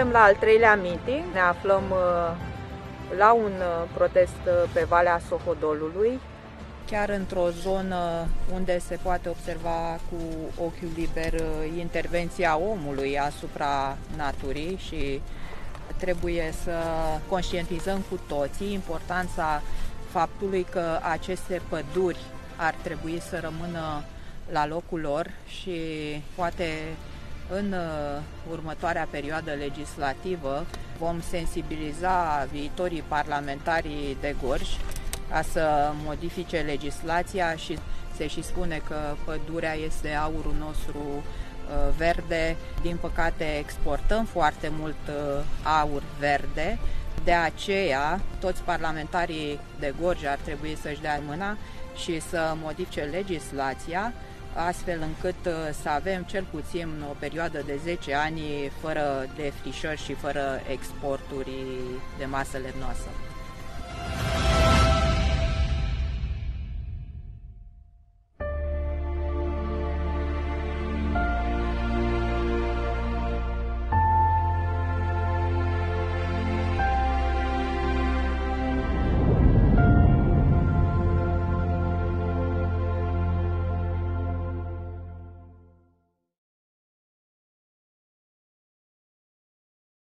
Suntem la al treilea meeting, ne aflăm la un protest pe Valea Sohodolului, chiar într-o zonă unde se poate observa cu ochiul liber intervenția omului asupra naturii și trebuie să conștientizăm cu toții importanța faptului că aceste păduri ar trebui să rămână la locul lor și poate în următoarea perioadă legislativă vom sensibiliza viitorii parlamentari de Gorj ca să modifice legislația și se și spune că pădurea este aurul nostru verde. Din păcate exportăm foarte mult aur verde, de aceea toți parlamentarii de Gorj ar trebui să-și dea mâna și să modifice legislația astfel încât să avem cel puțin o perioadă de 10 ani fără defrișări și fără exporturi de masă lemnoasă.